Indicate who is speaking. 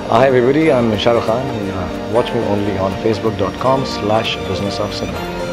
Speaker 1: Hi everybody, I'm Shah Rukh Khan. Watch me only on facebook.com/businessofcinema.